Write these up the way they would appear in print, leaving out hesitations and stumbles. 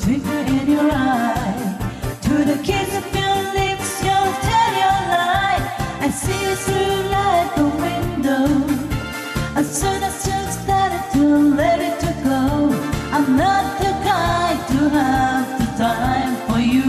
twinkle in your eye, to the kiss of your lips, you'll tell your lie. I see you through like a window. As soon as you started to let it to go, I'm not the guy to have the time for you.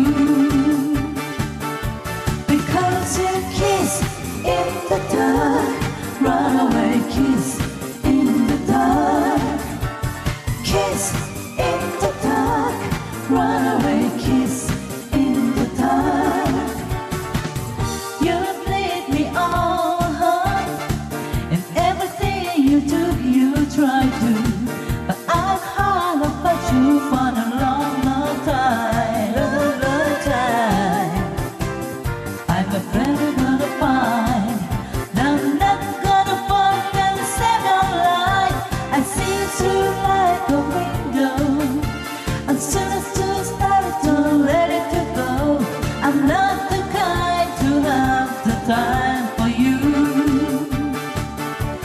Because you kiss in the dark, runaway kiss in the dark. Kiss in the dark, runaway kiss in the dark. You lead me on, and everything you do, you try to. But I've heard about you for a long, long time, long, long time. I'm afraid I'm gonna find that I'm not gonna find and save your life. I see you through like a window. As soon as you started to let it to go, I'm not the kind to have the time for you.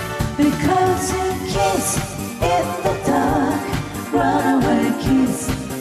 Because you kiss in the dark, runaway kiss